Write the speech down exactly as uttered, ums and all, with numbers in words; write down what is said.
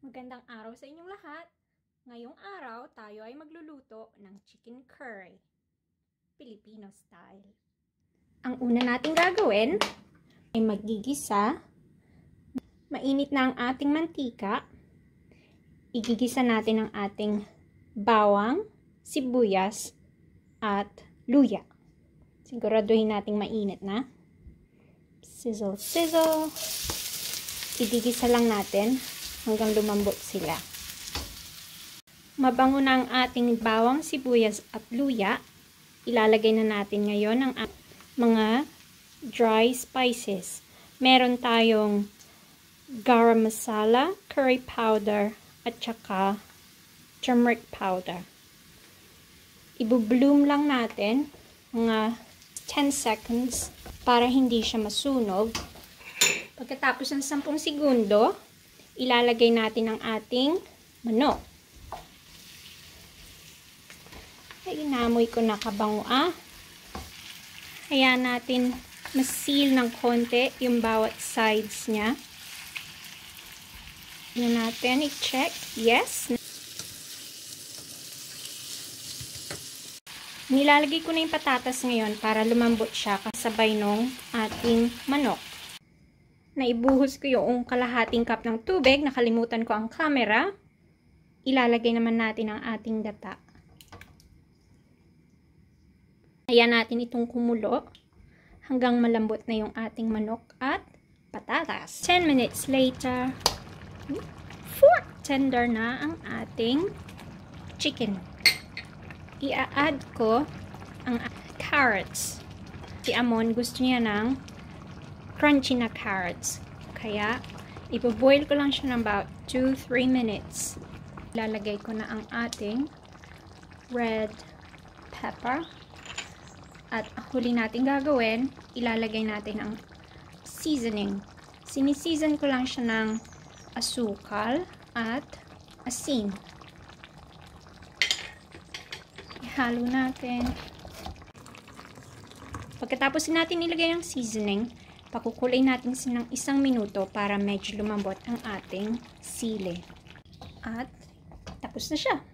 Magandang araw sa inyong lahat. Ngayong araw, tayo ay magluluto ng chicken curry, Filipino style. Ang una nating gagawin ay maggigisa. Mainit na ang ating mantika. Igigisa natin ang ating bawang, sibuyas, at luya. Siguraduhin nating mainit na. Sizzle, sizzle. Igigisa lang natin hanggang lumambot sila. Mabango na ang ating bawang, sibuyas at luya. Ilalagay na natin ngayon ang mga dry spices. Meron tayong garam masala, curry powder, at saka turmeric powder. Ibu-bloom lang natin mga ten seconds para hindi siya masunog. Pagkatapos ng ten segundo, ilalagay natin ang ating manok. Ay, inamoy ko na kabango ah. Hayaan natin masil ng konti yung bawat sides niya. Yan natin, i-check. Yes. Nilalagay ko na yung patatas ngayon para lumambot siya kasabay nung ating manok. Naibuhos ko yung kalahating cup ng tubig. Nakalimutan ko ang camera. Ilalagay naman natin ang ating gata. Ayan natin itong kumulo hanggang malambot na yung ating manok at patatas. ten minutes later, fork tender na ang ating chicken. I-add ko ang carrots. Si Amon gusto niya ng crunchy na carrots. Kaya, ipo-boil ko lang siya ng about two to three minutes. Lalagay ko na ang ating red pepper. At huli natin gagawin, ilalagay natin ang seasoning. Siniseason ko lang siya ng asukal at asin. Ihalo natin. Pagkatapos natin ilagay ang seasoning, pakukulay natin ng isang minuto para medyo lumambot ang ating sili. At tapos na siya.